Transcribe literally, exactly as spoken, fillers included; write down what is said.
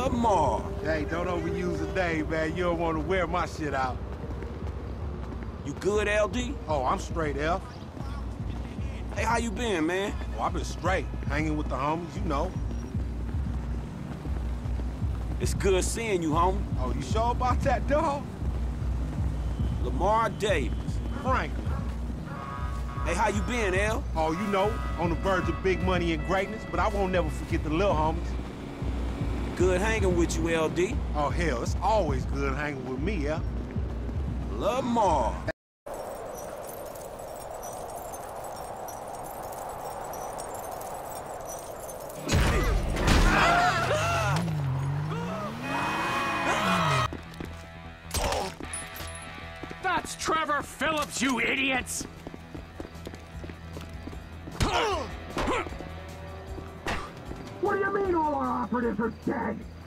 Lamar. Hey, don't overuse a name, man. You don't want to wear my shit out. You good, L D? Oh, I'm straight, F. Hey, how you been, man? Oh, I've been straight, hanging with the homies, you know. It's good seeing you, homie. Oh, you sure about that, dog? Lamar Davis. Franklin. Hey, how you been, L? Oh, you know, on the verge of big money and greatness, but I won't never forget the little homies. Good hanging with you, L D. Oh, hell, it's always good hanging with me, yeah? Lamar. That's Trevor Phillips, you idiots! What do you mean all our operatives are dead?